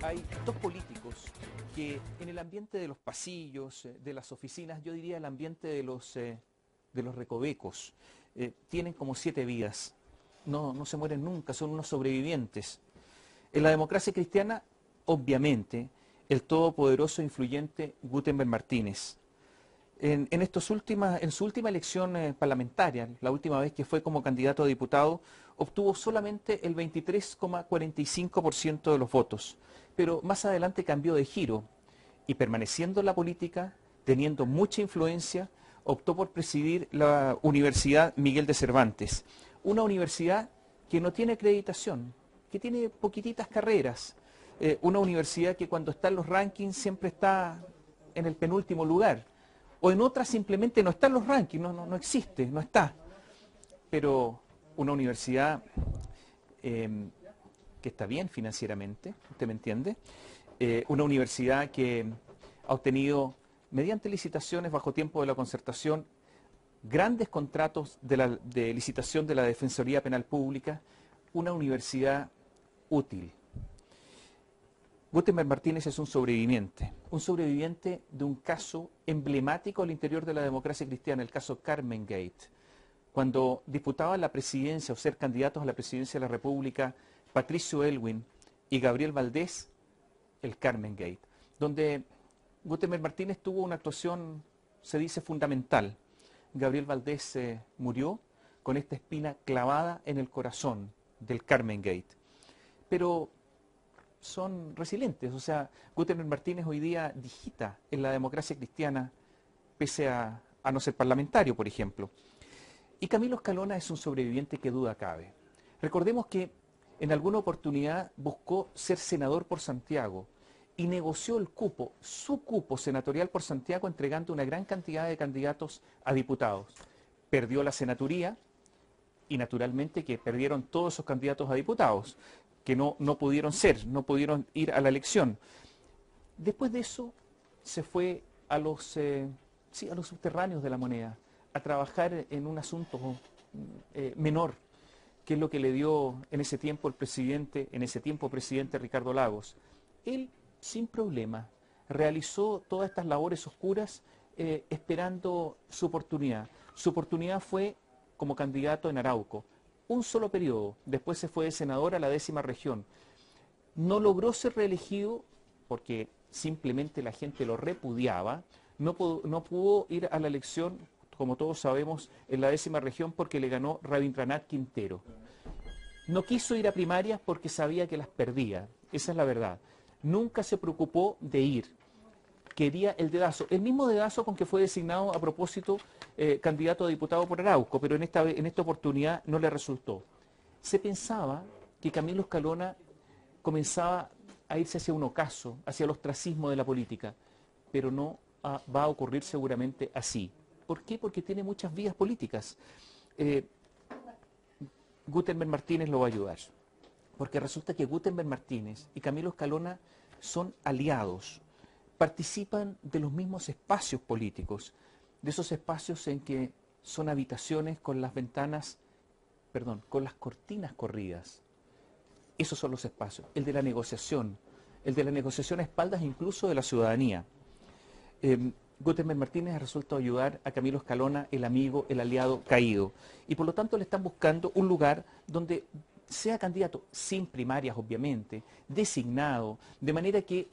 Hay dos políticos que en el ambiente de los pasillos, de las oficinas, yo diría el ambiente de los recovecos, tienen como 7 vidas. No se mueren nunca, son unos sobrevivientes. En la democracia cristiana, obviamente, el todopoderoso e influyente Gutenberg Martínez. En su última elección parlamentaria, la última vez que fue como candidato a diputado, obtuvo solamente el 23,45% de los votos, pero más adelante cambió de giro y permaneciendo en la política, teniendo mucha influencia, optó por presidir la Universidad Miguel de Cervantes, una universidad que no tiene acreditación, que tiene poquititas carreras, una universidad que cuando está en los rankings siempre está en el penúltimo lugar, o en otras simplemente no está en los rankings, no existe, no está. Pero una universidad que está bien financieramente, ¿usted me entiende? Una universidad que ha obtenido, mediante licitaciones bajo tiempo de la concertación, grandes contratos de licitación de la Defensoría Penal Pública, una universidad útil. Gutenberg Martínez es un sobreviviente de un caso emblemático al interior de la democracia cristiana, el caso Carmen Gate. Cuando disputaban la presidencia o ser candidatos a la presidencia de la República, Patricio Aylwin y Gabriel Valdés, el Carmen Gate, donde Gutenberg Martínez tuvo una actuación, se dice, fundamental. Gabriel Valdés murió con esta espina clavada en el corazón del Carmen Gate. Pero son resilientes, o sea, Gutenberg Martínez hoy día digita en la democracia cristiana, pese a no ser parlamentario, por ejemplo. Y Camilo Escalona es un sobreviviente que duda cabe. Recordemos que en alguna oportunidad buscó ser senador por Santiago y negoció el cupo, su cupo senatorial por Santiago, entregando una gran cantidad de candidatos a diputados. Perdió la senaturía y naturalmente que perdieron todos esos candidatos a diputados, que no pudieron ir a la elección. Después de eso se fue a los subterráneos de la moneda, a trabajar en un asunto menor, que es lo que le dio en ese tiempo presidente Ricardo Lagos. Él, sin problema, realizó todas estas labores oscuras esperando su oportunidad. Su oportunidad fue como candidato en Arauco. Un solo periodo, después se fue de senador a la 10ª región. No logró ser reelegido porque simplemente la gente lo repudiaba, no pudo ir a la elección, como todos sabemos, en la 10ª región porque le ganó Rabindranath Quintero. No quiso ir a primarias porque sabía que las perdía, esa es la verdad. Nunca se preocupó de ir, quería el dedazo, el mismo dedazo con que fue designado a propósito candidato a diputado por Arauco, pero en esta oportunidad no le resultó. Se pensaba que Camilo Escalona comenzaba a irse hacia un ocaso, hacia el ostracismo de la política, pero no va a ocurrir seguramente así. ¿Por qué? Porque tiene muchas vías políticas. Gutenberg Martínez lo va a ayudar, porque resulta que Gutenberg Martínez y Camilo Escalona son aliados, participan de los mismos espacios políticos, de esos espacios en que son habitaciones con las con las cortinas corridas. Esos son los espacios, el de la negociación a espaldas incluso de la ciudadanía. Gutenberg Martínez ha resuelto ayudar a Camilo Escalona, el amigo, el aliado caído, y por lo tanto le están buscando un lugar donde sea candidato, sin primarias obviamente, designado, de manera que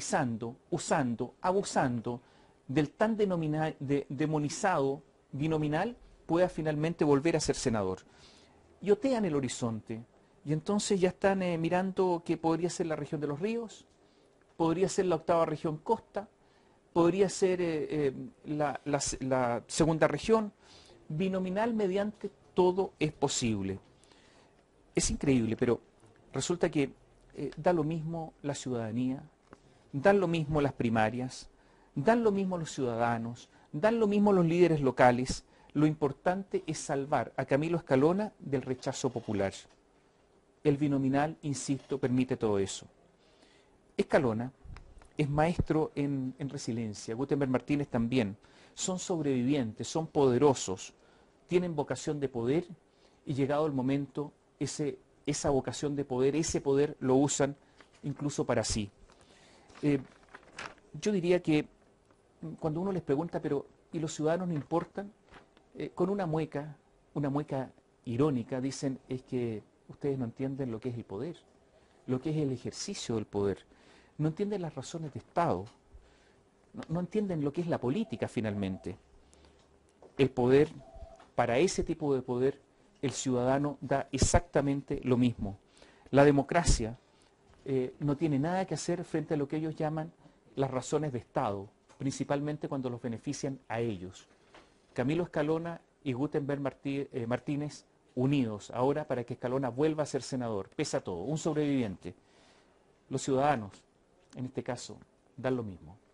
abusando del tan demonizado binominal, pueda finalmente volver a ser senador. Y otean el horizonte, y entonces ya están mirando que podría ser la región de los ríos, podría ser la 8ª región costa, podría ser la 2ª región, binominal mediante todo es posible. Es increíble, pero resulta que da lo mismo la ciudadanía, dan lo mismo las primarias, dan lo mismo los ciudadanos, dan lo mismo los líderes locales. Lo importante es salvar a Camilo Escalona del rechazo popular. El binominal, insisto, permite todo eso. Escalona es maestro en resiliencia, Gutenberg Martínez también. Son sobrevivientes, son poderosos, tienen vocación de poder y llegado el momento, esa vocación de poder, ese poder lo usan incluso para sí. Eh, yo diría que cuando uno les pregunta, pero ¿y los ciudadanos no importan? Con una mueca irónica, dicen, es que ustedes no entienden lo que es el poder, lo que es el ejercicio del poder, no entienden las razones de Estado, no entienden lo que es la política finalmente. El poder, para ese tipo de poder, el ciudadano da exactamente lo mismo. La democracia no tiene nada que hacer frente a lo que ellos llaman las razones de Estado, principalmente cuando los benefician a ellos. Camilo Escalona y Gutenberg Martínez unidos ahora para que Escalona vuelva a ser senador, pese a todo, un sobreviviente. Los ciudadanos, en este caso, dan lo mismo.